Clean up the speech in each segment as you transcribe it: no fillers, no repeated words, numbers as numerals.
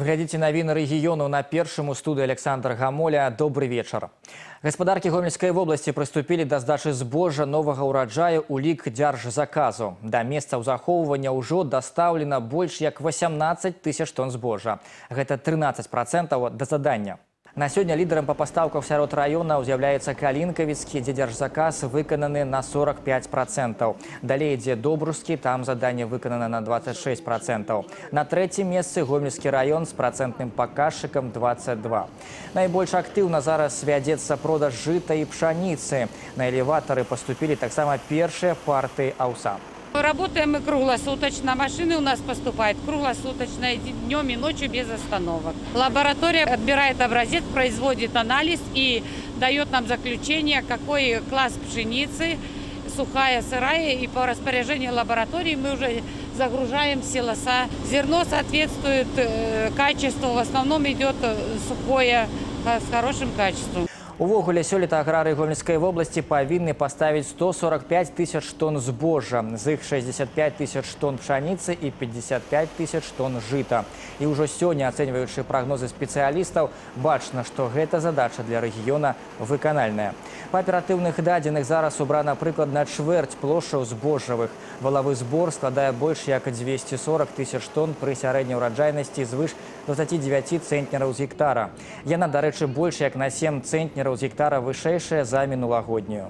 Глядите навіны рэгіёну на першым у студыі Александр Гамоля. Добрый вечар. Гаспадаркі Гомельскай вобласці прыступілі да здачы збожжа новага ўраджаю ў лік дзяржзаказу. Да месцаў захоўвання ўжо дастаўлена больш як 18 тысяч тонн збожжа. Гэта 13% да задання. На сёння лідарам па пастаўках сярод раёнаў з'яўляецца Калінкавіцкі, дзе дзяржзаказ выкананы на 45%. Далей ідзе Добрускі, там заданне выканана на 26%. На трэцім месцы Гомельскі раён з працэнтным паказчыкам 22%. Найбольш актыўна зараз вядзецца продаж жыта і пшаніцы. На элеватары паступілі таксама першыя партыі аўса. Работаем мы круглосуточно. Машины у нас поступают круглосуточно, и днем и ночью без остановок. Лаборатория отбирает образец, производит анализ и дает нам заключение, какой класс пшеницы, сухая, сырая. И по распоряжению лаборатории мы уже загружаем в силоса. Зерно соответствует качеству, в основном идет сухое с хорошим качеством. Увогуле, сёлета аграрыі Гомельскай вобласці павінны паставіць 145 тысяч тонн збожжа, з іх 65 тысяч тонн пшаніцы і 55 тысяч тонн жыта. І ўжо сёння, ацэньваючы прагнозы спецыялістаў, бачна, што гэта задача для рэгіёна выканальная. Па аператыўных дадзеных зараз убрана прыкладна чвэрць плошчаў збожжавых. Валавы збор складае больш як 240 тысяч тонн пры сярэдняй ураджайнасці звыш 29 цэнтнераў з гектара. Яна, дарэчы, больш як на 7 цэнтнераў з гектара вышэйшая за мінулагоднюю.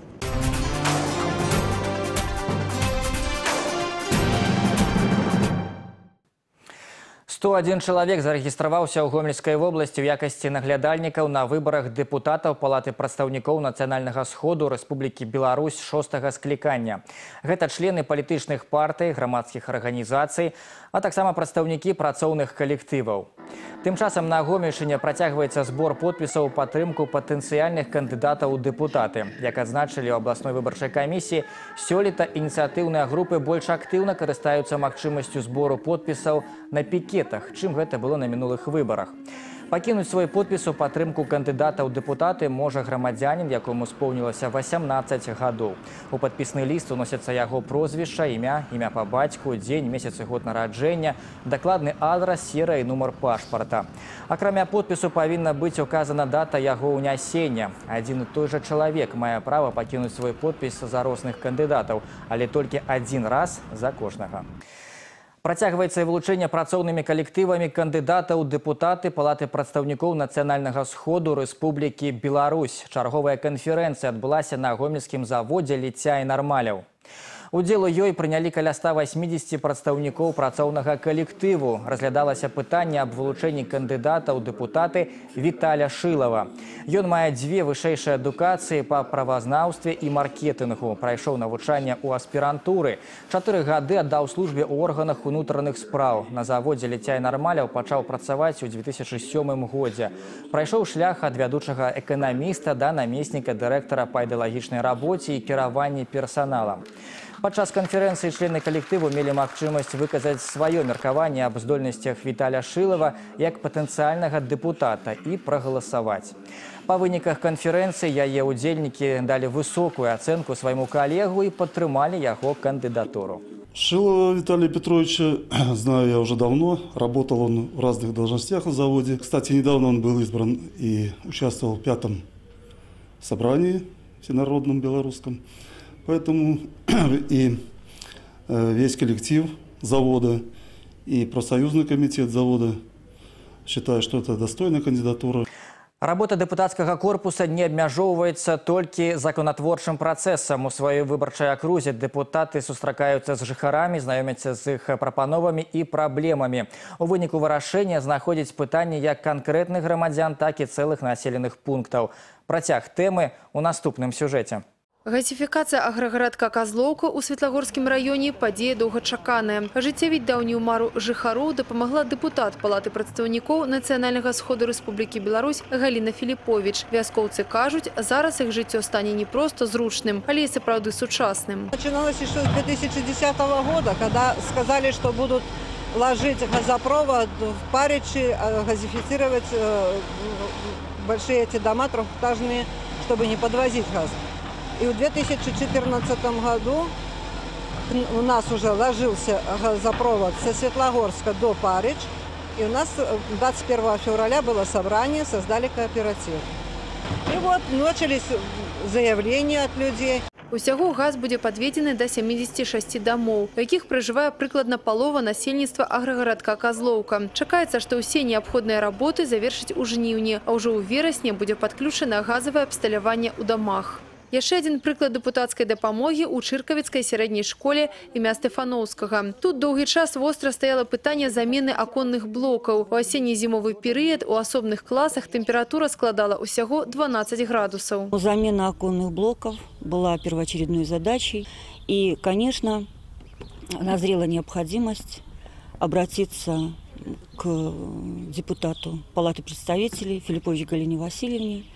«101 чалавек зарэгістраваўся ў Гомельскай вобласці ў якасці наглядальнікаў на выбарах дэпутатаў Палаты прадстаўнікоў Нацыянальнага сходу Рэспублікі Беларусь 6-га склікання. Гэта члены палітычных партый, грамадскіх арганізацый, а таксама прадстаўнікі працоўных калектываў. Тым часам на Гомельшчыне працягваецца збор подпісаў у падтрымку патэнцыяльных кандыдатаў у дэпутаты. Як адзначылі ў абласной выбарчай камісіі, сёлета ініцыятыўныя групы больш актыўна карыстаюцца магчымасцю збору подпісаў на пікетах, чым гэта было на мінулых выбарах. Пакінуць свой подпіс у падтрымку кандыдата ў дэпутаты можа грамадзянін, якому споўнілася 18 гадоў. У падпісны ліст уносяцца яго прозвішча, імя па бацьку, дзень, месяц і год нараджэння, дакладны адрас, серыя і нумар пашпарта. Акрамя подпісу павінна быць указана дата яго ўнясення. Адзін і той жа чалавек мае права пакінуць свой подпіс за розных кандыдатаў, але толькі адзін раз за кожнага. Працягваецца і вылучэнне працоўнымі калектывамі кандыдатаў у дэпутаты Палаты прадстаўнікоў Нацыянальнага сходу Рэспублікі Беларусь. Чарговая канферэнцыя адбылася на гомельскім заводзе «Ліцця і нармаляў». Удзел у ёй прынялі каля 180 прадстаўнікоў працоўнага калектыву. Разглядалася пытанне аб вылучэнні кандыдата ў дэпутаты Віталя Шылава. Ён мае дзве вышэйшыя адукацыі па правазнаўстве і маркетынгу. Прайшоў навучанне ў аспірантуры. 4 гады аддаў службе ў органах унутраных спраў. На заводзе «Ліцця і нармаляў» пачаў працаваць у 2007 годзе. Прайшоў шлях ад вядучага эканаміста да намесніка дырэктара па ідэалагічнай рабоце і кіраванні персаналам. Падчас канферэнцыі члены калектыву мелі магчымасць выказаць сваё меркаванне аб здольнасцях Віталя Шылава як патэнцыяльнага дэпутата і прагаласаваць. Па выніках канферэнцыі яе ўдзельнікі далі высокую ацэнку свайму калегу і падтрымалі яго кандыдатуру. Шилова Виталия Петровича знаю я уже давно. Работал он в разных должностях на заводе. Кстати, недавно он был избран и участвовал в 5-м собрании всенародном белорусском. Поэтому и весь коллектив завода, и профсоюзный комитет завода считают, что это достойная кандидатура. Работа дэпутацкага корпуса не абмяжоўваецца толькі законатворчым працэсам. У сваёй выбарчай акрузе дэпутаты сустракаюцца з жыхарамі, знаёмяцца з іх прапановамі і праблемамі. У выніку вырашэння знаходзіць пытанні як канкрэтных грамадзян, так і цэлых населеных пунктаў. Працяг тэмы ў наступным сюжэце. Газифікацыя аграгарадка Казлоўка ў Светлагорскім раёне падзея доўгачаканая. Ажыццявіць даўнюю мару жыхароў дапамагла дэпутат Палаты прадстаўнікоў Нацыянальнага сходу Рэспублікі Беларусь Галіна Філіпповіч. Вяскоўцы кажуць, зараз іх жыццё стане не проста зручным, але і сапраўды сучасным. Начиналось еще с 2010 года, когда сказали, что будут ложить газопровод в Паричи, газифицировать большие эти дома трехэтажные, чтобы не подвозить газ. И в 2014 году у нас уже ложился газопровод со Светлогорска до Парич. И у нас 21 февраля было собрание, создали кооператив. И вот начались заявления от людей. Усяго газ будзе падведзены да 76 дамоў, у якіх пражывае прыкладна палова насельніцтва аграгарадка Козлоўка. Чакаецца, што ўсе неабходныя работы завершаць у жніўні, а ўжо ў верасні будзе падключана газавае абсталяванне ў дамах. Яшчэ адзін прыклад дэпутацкай дапамогі ў Чыркавіцкай сярэдняй школе імя Стэфаноўскага. Тут доўгі час востра стаяла пытанне замены аконных блокаў. У асенне-зімовы перыяд у асобных класах тэмпература складала усяго 12 градусаў. Замена оконных блоков была первоочередной задачей. И, конечно, назрела необходимость обратиться к депутату Палаты представителей Филиппович Галине Васильевне.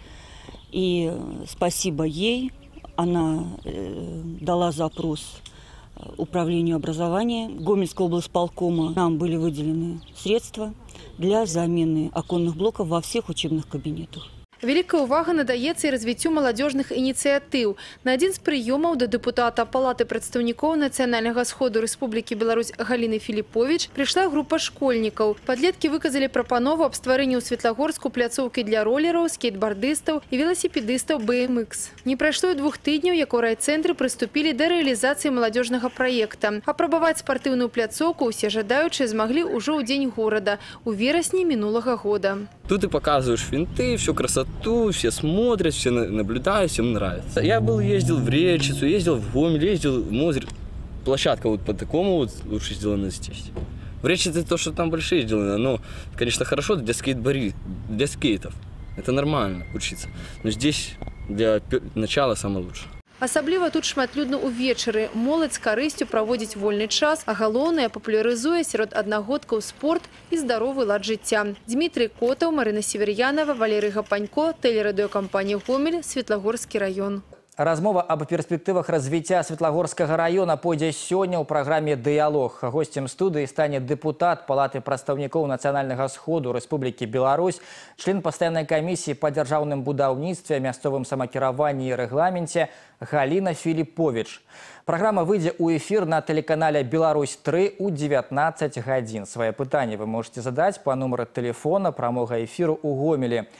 И спасибо ей, она дала запрос управлению образования Гомельского облсполкома. Нам были выделены средства для замены оконных блоков во всех учебных кабинетах. Вялікая ўвага надаецца і развіццю маладзёжных ініцыятыў. На адзін з прыёмаў да дэпутата Палаты прадстаўнікоў Нацыянальнага сходу Рэспублікі Беларусь Галіны Філіпповіч прыйшла група школьнікаў. Падлеткі выказалі прапанову аб стварэнні ў Светлагорску пляцоўкі для ролераў, скейтбардыстаў і веласіпедыстаў BMX. Не прайшло і 2 тыдняў, як у райцэнтры прыступілі да рэалізацыі маладзёжнага праекта. Апрабаваць спартыўную пляцоўку ўсе жадаючыя змаглі ўжо ў дзень горада, у верасні мінулага года. Тут ты показываешь финты, всю красоту, все смотрят, все наблюдают, всем нравится. Я ездил в Речицу, ездил в Гомель, ездил в Мозырь. Площадка вот по такому вот лучше сделана здесь. В Речице то, что там большие сделано, но, конечно, хорошо для скейтов. Это нормально учиться. Но здесь для начала самое лучшее. Асабліва тут шматлюдна ўвечары. Моладзь з карысцю праводзіць вольны час, а галоўнае папулярызуе сярод аднагодкаў спорт і здаровы лад жыцця. Дмітрий Котаў, Марына Северянова, Валерый Гапанько, тэлерадыёкампанія «Гомель», Светлагорскі раён. Размова аб перспектывах развіцця Светлагорскага района пойдзе сёння ў праграме «Дыялог». Госцем студыі стане дэпутат Палаты прадстаўнікоў Нацыянальнага сходу Рэспублікі Беларусь, член пастаяннай камісіі па дзяржаўным будаўніцтве, мясцовым самакіраванні і рэгламенце Галіна Філіпповіч. Праграма выйдзе ў эфір на тэлеканале «Беларусь-3» у 19 гадзін. Свае пытанні вы можете задаць па нумары тэлефона прамога эфіру ў Гомелі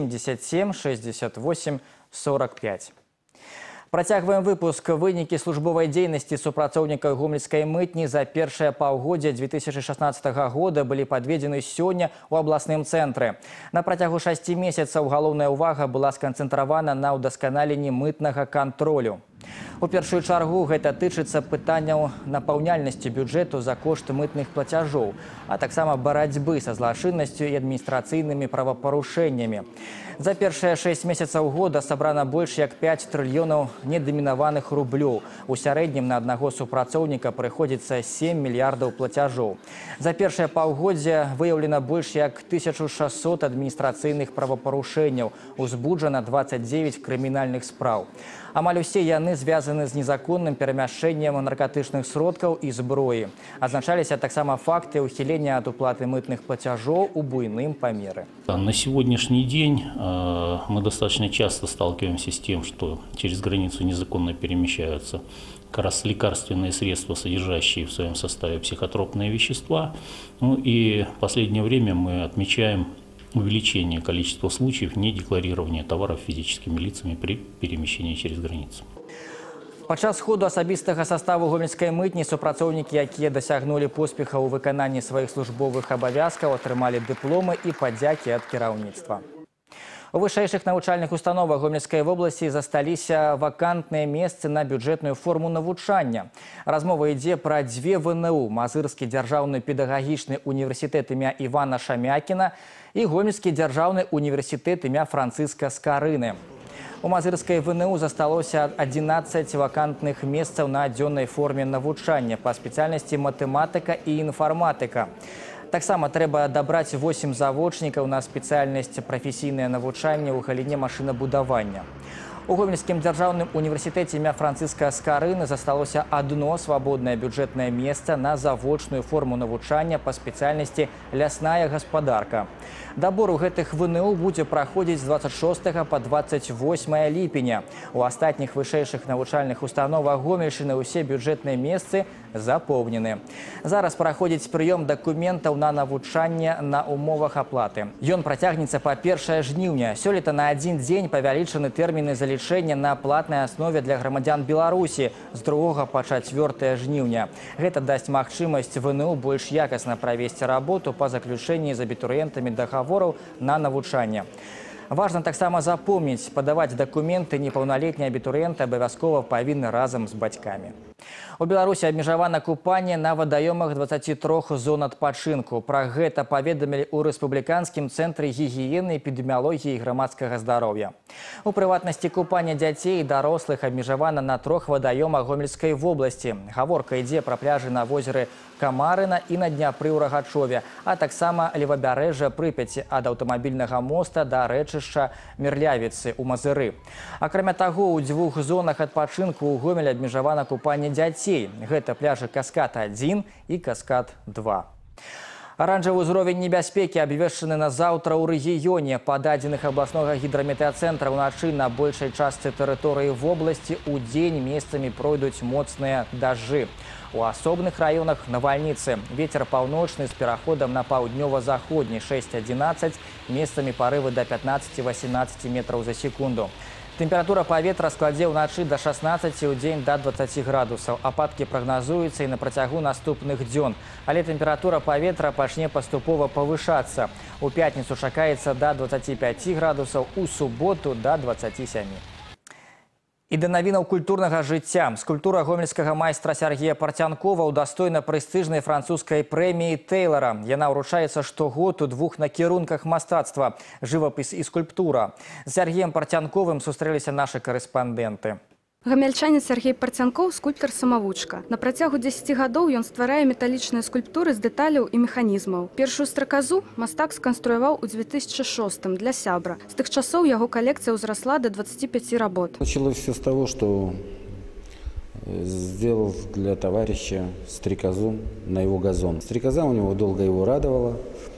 77 68 45. Працягваем выпуск. Вынікі службовай дзейнасці супрацоўнікаў гомельскай мытні за першае паўгоддзе 2016 года былі падведзены сёння ў абласным цэнтры. На працягу 6 месяцаў галоўная ўвага была сканцэнтравана на ўдасканаленні мытнага кантролю. У першую чаргу гэта тычыцца пытанняў напаўняльнасці бюджэту за кошт мытных плацяжоў, а таксама барацьбы са злачыннасцю і адміністрацыйнымі правапарушэннямі. За першыя 6 месяцаў года сабрана больш як 5 трыльёнаў недамінаваных рублёў. У сярэднім на аднаго супрацоўніка прыходзіцца 7 мільярдаў плацяжоў. За першае паўгоддзе выяўлена больш як 1600 адміністрацыйных правапарушэнняў, узбуджана 29 крымінальных спраў. Амаль усе яны звязаны з незаконным перамяшчэннем наркотычных сродкаў і зброі. Азначаліся таксама факты ухілення ад уплаты мытных плацяжоў у буйным памеры. На сегодняшний день мы достаточно часто сталкиваемся с тем, что через границу незаконно перемещаются как раз лекарственные средства, содержащие в своем составе психотропные вещества. Ну и в последнее время мы отмечаем увеличение количества случаев недекларирования товаров физическими лицами при перемещении через границу. Падчас ходу асабістага саставу гомельскай мытні супрацоўнікі, якія дасягнулі поспеха ў выкананні сваіх службовых абавязкаў, атрымалі дыпломы і падзякі ад кіраўніцтва. У вышэйшых навучальных установах Гомельскай вобласці засталіся вакантныя месцы на бюджэтную форму навучання. Размова ідзе пра 2 ВНУ – Мазырскі дзяржаўны педагагічны універсітэт імя Івана Шамякіна і Гомельскі дзяржаўны універсітэт імя Францыска Скарыны. У Мазырскай ВНУ засталося 11 вакантных месцаў на дзённай форме навучання па спецыяльнасці матэматыка і інфарматыка. Таксама трэба дабраць 8 завочнікаў на спецыяльнасць прафесійнае навучанне ў галіне машынабудавання. У Гомельскім дзяржаўным універсітэце імя Францыска Скарыны засталося одно свабоднае бюджэтнае месца на завочную форму навучання па спецыяльнасці лясная гаспадарка. Дабор у гэтых ВНУ будзе праходзіць з 26 па 28 ліпеня. У астатніх вышэйшых навучальных установах Гомельшчыны ўсе бюджэтныя месцы запоўнены. Зараз праходзіць прыём дакументаў на навучанне на умовах аплаты. Ён працягнецца па 1 жніўня. Сёлета на адзін дзень павялічаны тэрміны залічэння на платнай аснове для грамадзян Беларусі з 2 па 4 жніўня. Гэта дасць магчымасць ВНУ больш якасна правесці работу па заключэнні з абітурыентамі дагавораў на навучанне. Важна таксама запомніць, падаваць дакументы непаўналетнія абітурыенты абавязкова павінны разам з бацькамі. У Беларусі абмежавана купанне на вадаёмах 23 зон адпачынку. Пра гэта паведамілі ў рэспубліканскім цэнтры гігіены, эпідэміялогіі і грамадскага здароўя. У прыватнасці купання дзяцей і дарослых абмежавана на 3 вадаёмах Гомельскай вобласці. Гаворка ідзе пра пляжы на возеры Камарына і на Дняпры ў Рагачове, а таксама левабярэжжа Прыпяці ад аўтамабільнага моста да рэчышча Мірлявіцы ў Мазыры. Акрамя таго, у 2 зонах адпачынку ў Гомелі абмежавана купанне дзяцей. Гэта пляжы Каскад-1 і Каскад-2. Аранжавы ўзровень небяспекі абвешчаны на заўтра ў рэгіёне. Па дадзеных абласнога гідраметэацэнтра ўначы на большай частцы тэрыторыі вобласці ў дзень месцамі пройдуць моцныя дажджы. У асобных раёнах навальніцы. Вецер паўночны з пераходам на паўднёва-заходні 6-11, месцамі парывы да 15-18 метраў за секунду. Тэмпература паветра складзе ўначы да 16, у дзень да 20 градусаў. Ападкі прагназуюцца і на працягу наступных дзён. Але тэмпература паветра пачне паступова павышацца. У пятніцу чакаецца да 25 градусаў, у суботу да 27. І да навінаў культурнага жыцця. Скульптура гомельскага майстра Сергея Парцянкова удастойна прэстыжнай французскай прэміі Тэйлара. Яна ўручаецца штогод у 2 накірунках мастацтва – жывапіс і скульптура. З Сергеем Парцянковым сустрэліся нашы карэспандэнты. Гамяльчанін Сергей Парцянкоў – скульптар-самавучка. На працягу 10 гадоў ён стварае металічныя скульптуры з дэталяў і механізмаў. Першую страказу мастак сканструяваў у 2006 для сябра. З тых часоў яго калекцыя ўзрасла до 25 работ. Началось все с того, что сделал для товарища стрекозу на его газон. Стрекоза у него долго его радовала,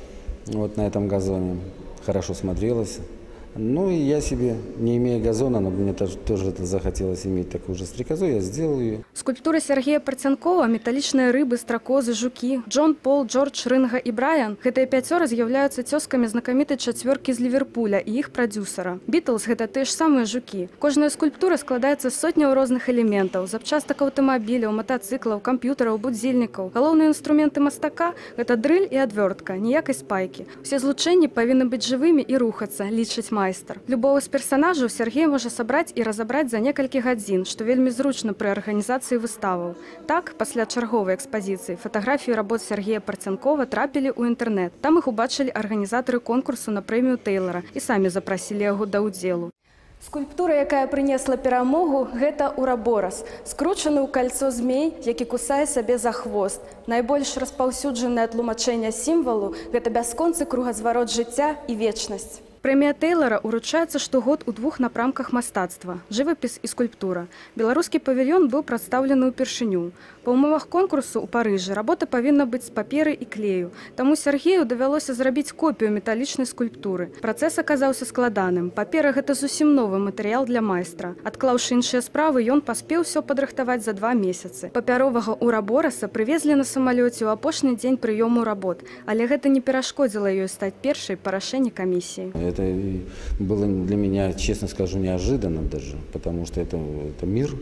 вот на этом газоне, хорошо смотрелась. Ну и я себе, не имея газона, но мне тоже захотелось иметь такую же стрекозу, я сделал ее. Скульптура Сергея Парцянкова, металічныя рыбы, стракозы, жукі, Джон, Пол, Джордж, Рынга і Брайан – гэтыя 5 з'яўляюцца цёзкамі знакамітай чацвёркі з Ліверпуля і іх прадзюсара. Бітлз – гэта тыя ж самыя жукі. Кожная скульптура складаецца з сотняў розных элементаў – запчастак аўтамабіляў, матацыклаў, камп'ютараў, будзільнікаў. Галоўныя інструменты мастака – гэта дрыль і адвёртка, ніякай спайкі. Усе злучэнні павінны быць жывымі і рухацца, лічыць майстар. Любого з персонажаў Сергей можа сабраць і разабраць за некалькі гадзін, што вельмі зручна пры арганізацыі выставаў. Так, пасля чарговай экспазіцыі фатаграфіі работ Сергея Парцянкова трапілі ў інтэрнэт. Там іх убачылі арганізатары конкурсу на прэмію Тэйлара і самі запрасілі яго да ўдзелу. Скульптура, якая прынесла перамогу, гэта ураборас. Скручаны ў кальцо змей, які кусае сабе за хвост. Найбольш распаўсюджанае тлумачэнне сімвалу – гэта бясконцы кругазварот жыцця і вечнасць. Прэмія Тэйлара ўручаецца штогод у 2 напрамках мастацтва – жывапіс і скульптура. Беларускі павільён быў прадстаўлены ўпершыню. Па ўмовах конкурсу ў Парыжы работа павінна быць з паперы і клею. Таму Сергею давялося зрабіць копію металічнай скульптуры. Працэс аказаўся складаным. Папера – гэта зусім новы матэрыял для майстра. Адклаўшы іншыя справы, ён паспеў усё падрыхтаваць за 2 месяцы. Папяровага урабораса прывезлі на самалёце ў апошні дзень прыёму работ. Але гэта не перашкодзіла ёй стаць першай па рашэнні камісіі. Это было для меня, честно скажу, неожиданно даже, потому что это мир.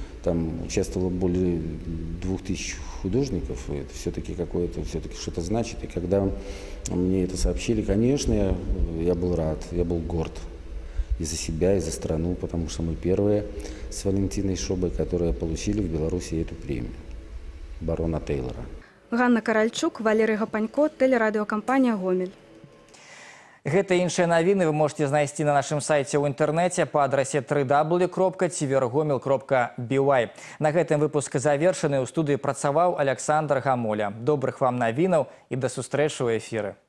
Там участвовало более 2000 художников, и это все-таки какое-то, все-таки что-то значит. И когда мне это сообщили, конечно, я был рад, я был горд и за себя, и за страну, потому что мы первые с Валентиной Шобой, которые получили в Беларуси эту премию барона Тэйлара. Ганна Каральчук, Валерий Гапанько, телерадиокомпания «Гомель». Гэта і іншыя навіны вы можете знайсці на нашым сайце ў інтэрнэце па адрасе www.tvrgomel.by. На гэтым выпуск завершаны. У студыі працаваў Александр Гамоля. Добрых вам навінаў і да сустрэчы ў эфіры.